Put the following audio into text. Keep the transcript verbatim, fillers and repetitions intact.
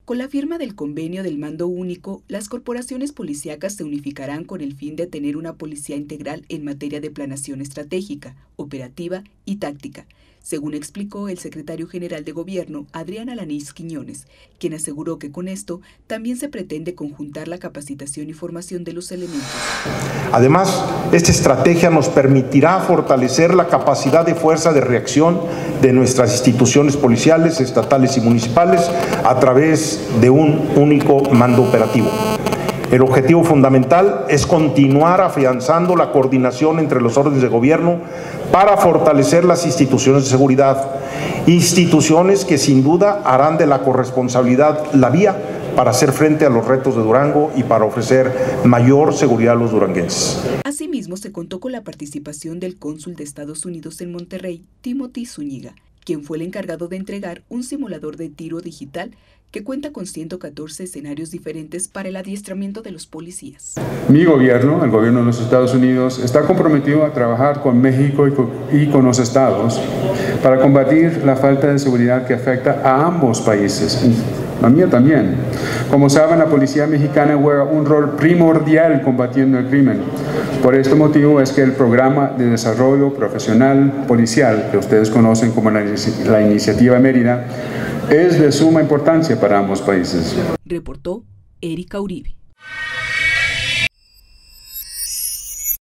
Con la firma del convenio del mando único, las corporaciones policíacas se unificarán con el fin de tener una policía integral en materia de planeación estratégica, operativa y táctica, según explicó el secretario general de Gobierno, Adrián Alanís Quiñones, quien aseguró que con esto también se pretende conjuntar la capacitación y formación de los elementos. Además, esta estrategia nos permitirá fortalecer la capacidad de fuerza de reacción de nuestras instituciones policiales, estatales y municipales a través de un único mando operativo. El objetivo fundamental es continuar afianzando la coordinación entre los órdenes de gobierno para fortalecer las instituciones de seguridad, instituciones que sin duda harán de la corresponsabilidad la vía para hacer frente a los retos de Durango y para ofrecer mayor seguridad a los duranguenses. Asimismo, se contó con la participación del cónsul de Estados Unidos en Monterrey, Timothy Zúñiga, quien fue el encargado de entregar un simulador de tiro digital que cuenta con ciento catorce escenarios diferentes para el adiestramiento de los policías. Mi gobierno, el gobierno de los Estados Unidos, está comprometido a trabajar con México y con, y con los estados para combatir la falta de seguridad que afecta a ambos países, la mía también. Como saben, la policía mexicana juega un rol primordial combatiendo el crimen. Por este motivo es que el programa de desarrollo profesional policial, que ustedes conocen como la, la Iniciativa Mérida, es de suma importancia para ambos países. Reportó Erika Uribe.